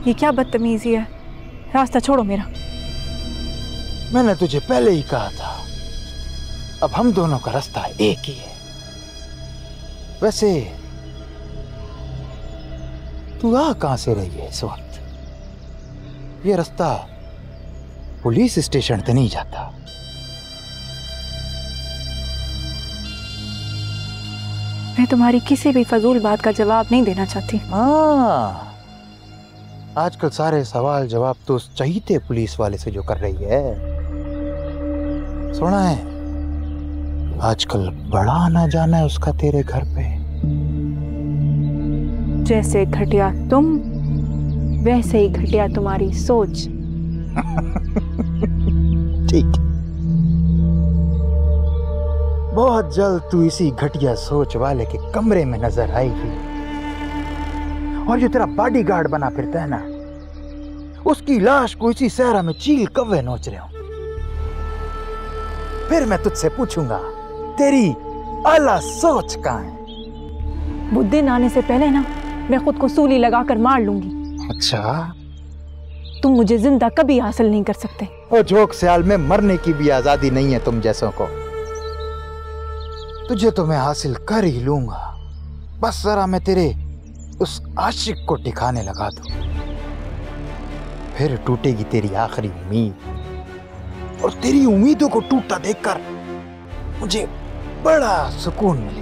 ये क्या बदतमीजी है? रास्ता छोड़ो मेरा। मैंने तुझे पहले ही कहा था, अब हम दोनों का रास्ता एक ही है। वैसे तू आ कहां से रही है इस वक्त? ये रास्ता पुलिस स्टेशन तो नहीं जाता। मैं तुम्हारी किसी भी फजूल बात का जवाब नहीं देना चाहती। हाँ, आजकल सारे सवाल जवाब तो उस चहीते पुलिस वाले से जो कर रही है। सुना है आजकल बड़ा आना जाना है उसका तेरे घर पे। जैसे घटिया तुम, वैसे ही घटिया तुम्हारी सोच। ठीक, बहुत जल्द तू इसी घटिया सोच वाले के कमरे में नजर आएगी। और जो तेरा बॉडीगार्ड बना फिरता है ना, उसकी लाश को इसी सहरा में चील कौवे नोच रहे हो। फिर मैं तुझसे पूछूंगा तेरी आला सोच कहां है? वो दिन आने से पहले ना मैं खुद को सूली लगाकर मार लूंगी। अच्छा, तुम मुझे जिंदा कभी हासिल नहीं कर सकते। और झोंक स्याल में मरने की भी आजादी नहीं है तुम जैसों को। तुझे तो मैं हासिल कर ही लूंगा, बस जरा मैं तेरे उस आशिक को ठिकाने लगा दूं, फिर टूटेगी तेरी आखिरी उम्मीद। और तेरी उम्मीदों को टूटता देखकर मुझे बड़ा सुकून मिलेगा।